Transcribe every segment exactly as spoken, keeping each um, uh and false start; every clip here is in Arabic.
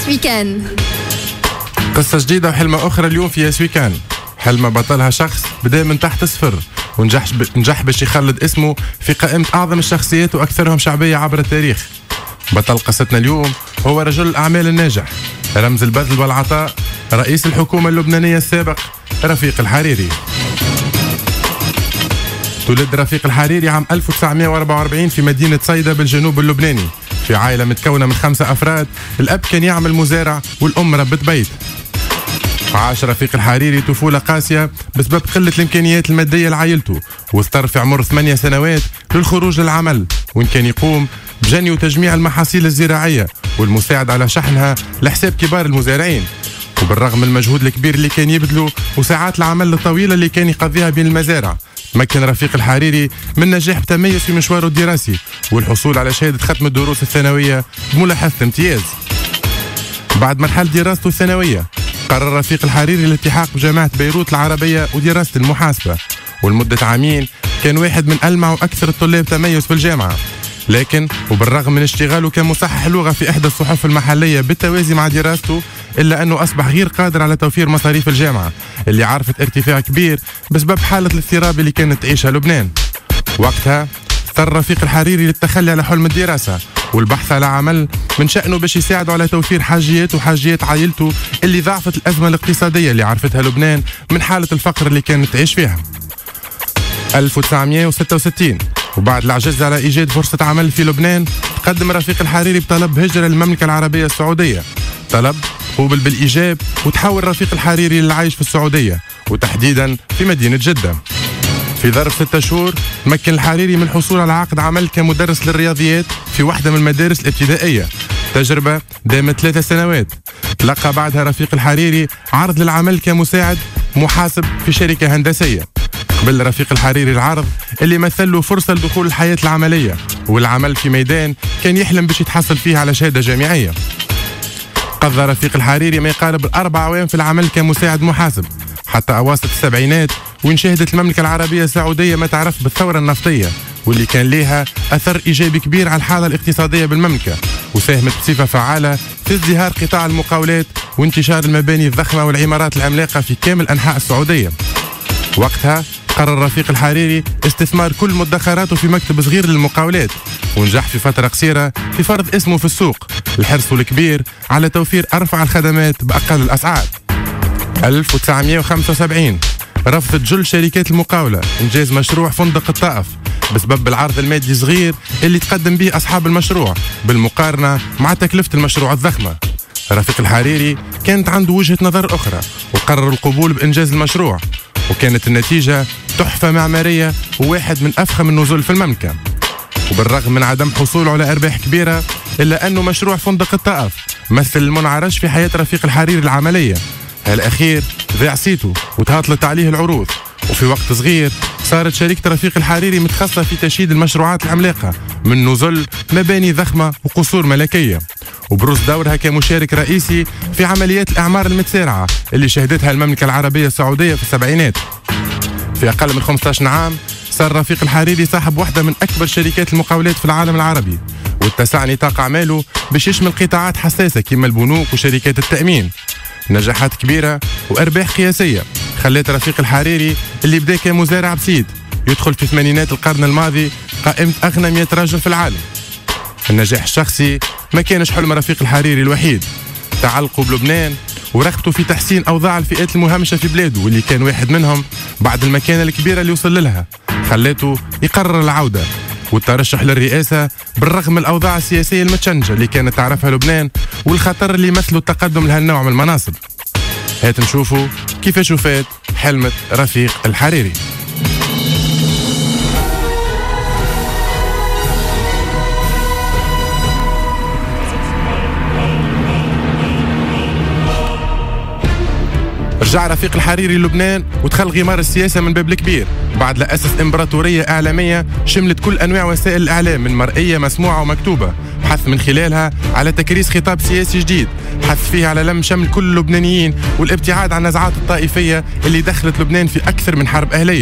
ياسويكان. قصة جديدة وحلمة أخرى اليوم في ياسويكان. حلمة بطلها شخص بدأ من تحت صفر ونجح نجح باش يخلد اسمه في قائمة أعظم الشخصيات وأكثرهم شعبية عبر التاريخ. بطل قصتنا اليوم هو رجل الأعمال الناجح، رمز البذل والعطاء، رئيس الحكومة اللبنانية السابق رفيق الحريري. تولد رفيق الحريري عام ألف وتسعمائة وأربعة وأربعين في مدينة صيدا بالجنوب اللبناني، في عائلة متكونة من خمسة أفراد. الأب كان يعمل مزارع والأم ربة بيت. عاش رفيق الحريري طفولة قاسية بسبب قلة الإمكانيات المادية لعائلته، واضطر في عمر ثمانية سنوات للخروج للعمل، وإن كان يقوم بجني وتجميع المحاصيل الزراعية والمساعد على شحنها لحساب كبار المزارعين. وبالرغم من المجهود الكبير اللي كان يبذله وساعات العمل الطويلة اللي كان يقضيها بين المزارع، تمكن رفيق الحريري من نجاح بتميز في مشواره الدراسي والحصول على شهادة ختم الدروس الثانوية بملاحظة امتياز. بعد مرحلة دراسته الثانوية قرر رفيق الحريري الالتحاق بجامعة بيروت العربية ودراسة المحاسبة، ولمدة عامين كان واحد من ألمع وأكثر الطلاب تميز في الجامعة. لكن وبالرغم من اشتغاله كمصحح لغة في إحدى الصحف المحلية بالتوازي مع دراسته، إلا أنه أصبح غير قادر على توفير مصاريف الجامعة اللي عرفت ارتفاع كبير بسبب حالة الاضطراب اللي كانت تعيشها لبنان. وقتها اضطر رفيق الحريري للتخلي على حلم الدراسة والبحث على عمل من شأنه باش يساعده على توفير حاجيات وحاجيات عائلته اللي ضاعفت الأزمة الاقتصادية اللي عرفتها لبنان من حالة الفقر اللي كانت تعيش فيها. ألف وتسعمائة وستة وستين وبعد العجز على إيجاد فرصة عمل في لبنان، تقدم رفيق الحريري بطلب هجرة للمملكة العربية السعودية. طلب قوبل بالإيجاب، وتحول رفيق الحريري للعيش في السعودية وتحديدا في مدينة جدة. في ظرف ستة شهور تمكن الحريري من الحصول على عقد عمل كمدرس للرياضيات في واحدة من المدارس الابتدائية، تجربة دامت ثلاثة سنوات. تلقى بعدها رفيق الحريري عرض للعمل كمساعد محاسب في شركة هندسية. قبل رفيق الحريري العرض اللي مثل له فرصة لدخول الحياة العملية والعمل في ميدان كان يحلم باش يتحصل فيه على شهادة جامعية. قضى رفيق الحريري ما يقارب الأربع أعوام في العمل كمساعد محاسب حتى أواسط السبعينات، وإن شهدت المملكة العربية السعودية ما تعرف بالثورة النفطية، واللي كان لها أثر إيجابي كبير على الحالة الاقتصادية بالمملكة، وساهمت بصفة فعالة في ازدهار قطاع المقاولات وانتشار المباني الضخمة والعمارات العملاقة في كامل أنحاء السعودية. وقتها قرر رفيق الحريري استثمار كل مدخراته في مكتب صغير للمقاولات، ونجح في فترة قصيرة في فرض اسمه في السوق لحرصه الكبير على توفير أرفع الخدمات بأقل الأسعار. ألف وتسعمائة وخمسة وسبعين رفضت جل شركات المقاولة إنجاز مشروع فندق الطائف بسبب العرض المادي صغير اللي تقدم به أصحاب المشروع بالمقارنة مع تكلفة المشروع الضخمة. رفيق الحريري كانت عنده وجهة نظر أخرى وقرر القبول بإنجاز المشروع، وكانت النتيجة تحفة معمارية وواحد من أفخم النزل في المملكة. وبالرغم من عدم حصوله على أرباح كبيرة، إلا أنه مشروع فندق الطائف مثل المنعرج في حياة رفيق الحريري العملية. هالأخير ذاع صيته وتهطلت عليه العروض، وفي وقت صغير صارت شركة رفيق الحريري متخصصة في تشييد المشروعات العملاقة من نزل مباني ضخمة وقصور ملكية، وبرز دورها كمشارك رئيسي في عمليات الأعمار المتسارعة اللي شهدتها المملكة العربية السعودية في السبعينات. في أقل من خمسة عشر عام صار رفيق الحريري صاحب واحدة من أكبر شركات المقاولات في العالم العربي، واتسع نطاق أعماله باش يشمل قطاعات حساسة كما البنوك وشركات التأمين. نجاحات كبيرة وأرباح قياسية خلت رفيق الحريري اللي بدا كمزارع بسيط يدخل في ثمانينات القرن الماضي قائمة أغنى مئة رجل في العالم. النجاح الشخصي ما كانش حلم رفيق الحريري الوحيد، تعلقه بلبنان ورغبته في تحسين أوضاع الفئات المهمشة في بلاده، واللي كان واحد منهم بعد المكانة الكبيرة اللي وصل لها خلته يقرر العودة والترشح للرئاسة بالرغم من الأوضاع السياسية المتشنجة اللي كانت تعرفها لبنان والخطر اللي يمثله التقدم لهالنوع من المناصب. هات نشوفوا كيفاش وفات حلمة رفيق الحريري. رجع رفيق الحريري للبنان ودخل غمار السياسة من باب الكبير بعد لا أسس إمبراطورية إعلامية شملت كل أنواع وسائل الإعلام من مرئية مسموعة ومكتوبة، حث من خلالها على تكريس خطاب سياسي جديد حث فيه على لم شمل كل اللبنانيين والابتعاد عن النزعات الطائفية اللي دخلت لبنان في أكثر من حرب أهلية.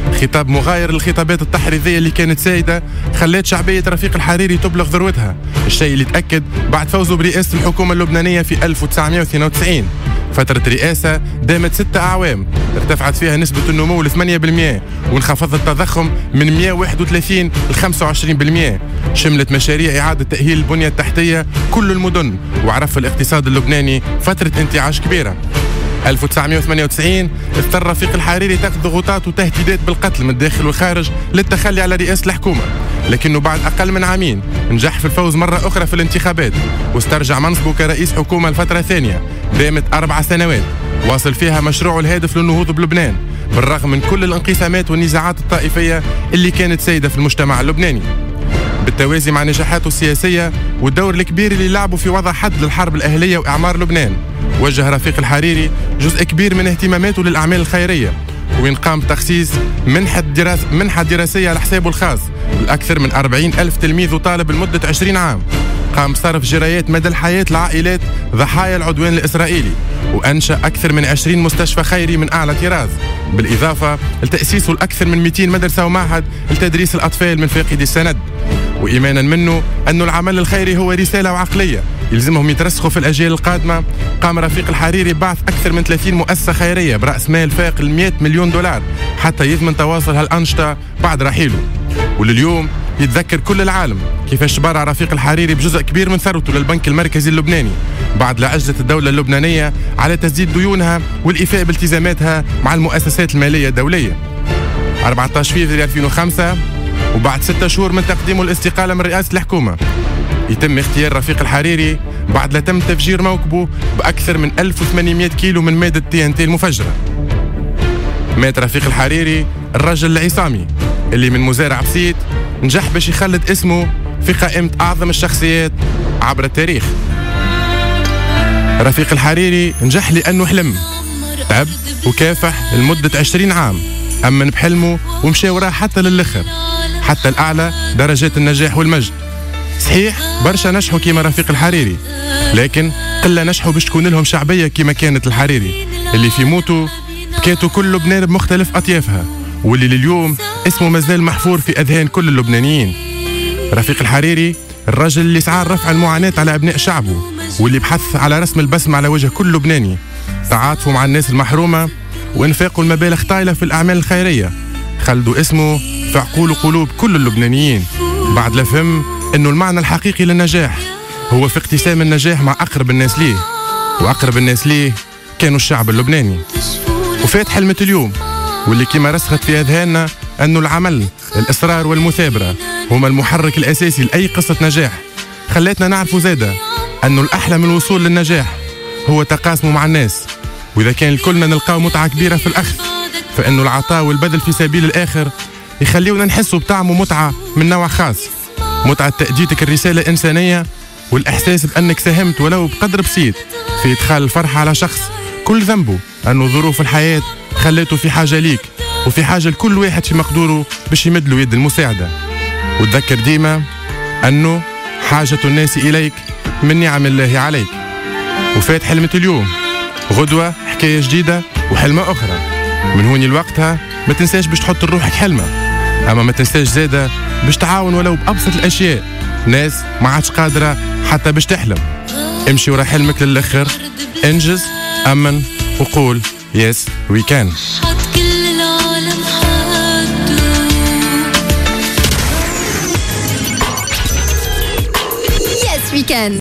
خطاب مغاير للخطابات التحريضية اللي كانت سائدة خلت شعبية رفيق الحريري تبلغ ذروتها، الشيء اللي تأكد بعد فوزه برئاسة الحكومة اللبنانية في ألف وتسعمائة واثنين وتسعين. فترة رئاسة دامت ستة أعوام ارتفعت فيها نسبة النمو ل ثمانية بالمئة وانخفض التضخم من مئة وواحد وثلاثين ل خمسة وعشرين بالمئة. شملت مشاريع إعادة تأهيل البنية التحتية كل المدن، وعرف الاقتصاد اللبناني فترة انتعاش كبيرة. ألف وتسعمائة وثمانية وتسعين اضطر رفيق الحريري تاخذ ضغوطات وتهديدات بالقتل من الداخل والخارج للتخلي على رئاسة الحكومة، لكنه بعد أقل من عامين نجح في الفوز مرة أخرى في الانتخابات واسترجع منصبه كرئيس حكومة لفترة ثانية دامت أربع سنوات، واصل فيها مشروعه الهادف للنهوض بلبنان بالرغم من كل الانقسامات والنزاعات الطائفية اللي كانت سائدة في المجتمع اللبناني. بالتوازي مع نجاحاته السياسية والدور الكبير اللي لعبه في وضع حد للحرب الأهلية وإعمار لبنان، وجه رفيق الحريري جزء كبير من اهتماماته للأعمال الخيرية، وين قام بتخصيص منحة دراسة منحة دراسية على حسابه الخاص لأكثر من أربعين ألف تلميذ وطالب لمدة عشرين عام. قام بصرف جرايات مدى الحياة لعائلات ضحايا العدوان الإسرائيلي، وأنشأ أكثر من عشرين مستشفى خيري من أعلى طراز، بالإضافة لتأسيسه لأكثر من مئتين مدرسة ومعهد لتدريس الأطفال من فاقدي السند. وإيمانا منه أن العمل الخيري هو رسالة وعقلية يلزمهم يترسخوا في الأجيال القادمة، قام رفيق الحريري بعث أكثر من ثلاثين مؤسسة خيرية برأس مال فاق ال مئة مليون دولار حتى يضمن تواصل هالأنشطة بعد رحيله. ولليوم يتذكر كل العالم كيفاش تبرع رفيق الحريري بجزء كبير من ثروته للبنك المركزي اللبناني بعد لا عجزت الدولة اللبنانية على تسديد ديونها والإيفاء بالتزاماتها مع المؤسسات المالية الدولية. أربعة عشر فبراير ألفين وخمسة وبعد ستة شهور من تقديمه الاستقالة من رئاسة الحكومة يتم اختيار رفيق الحريري بعد لا تم تفجير موكبه بأكثر من ألف وثمانمئة كيلو من مادة تي ان تي المفجرة. مات رفيق الحريري الرجل العصامي اللي من مزارع بسيط نجح باش يخلد اسمه في قائمة أعظم الشخصيات عبر التاريخ. رفيق الحريري نجح لأنه حلم، تعب وكافح لمدة عشرين عام، أمن بحلمه ومشى وراه حتى للآخر، حتى الأعلى درجات النجاح والمجد. صحيح برشا نجحوا كيما رفيق الحريري، لكن قلة نجحوا باش تكون لهم شعبية كيما كانت الحريري اللي في موته بكاتوا كل لبنان بمختلف أطيافها، واللي لليوم اسمه مازال محفور في أذهان كل اللبنانيين. رفيق الحريري الرجل اللي سعى رفع المعاناة على أبناء شعبه، واللي بحث على رسم البسمة على وجه كل لبناني، تعاطفه مع الناس المحرومة وإنفاقه المبالغ طايلة في الأعمال الخيرية خلدوا اسمه في عقول وقلوب كل اللبنانيين، بعد لفهم إنه المعنى الحقيقي للنجاح هو في اقتسام النجاح مع أقرب الناس ليه، وأقرب الناس ليه كانوا الشعب اللبناني. وفات حلمة اليوم واللي كما رسخت في أذهاننا أنه العمل، الإصرار والمثابرة هما المحرك الأساسي لأي قصة نجاح. خلتنا نعرفوا زادة أنه الأحلى من الوصول للنجاح هو تقاسمه مع الناس، وإذا كان الكلنا نلقاو متعة كبيرة في الأخذ، فإنه العطاء والبذل في سبيل الآخر يخليونا نحسوا بطعم ومتعة من نوع خاص، متعة تأديتك الرسالة إنسانية والإحساس بأنك ساهمت ولو بقدر بسيط في إدخال الفرحة على شخص كل ذنبه أنه ظروف الحياة خليته في حاجة ليك، وفي حاجة لكل واحد في مقدوره باش يمدله يد المساعدة. وتذكر ديما أنه حاجة الناس إليك من نعم الله عليك. وفات حلمة اليوم، غدوة حكاية جديدة وحلمة أخرى. من هوني لوقتها ما تنساش باش تحط لروحك حلمة، أما ما تنساش زادة باش تعاون ولو بأبسط الأشياء ناس ما عادش قادرة حتى باش تحلم. امشي ورا حلمك للآخر، انجز، أمن وقول يس وي كان. Yes we can.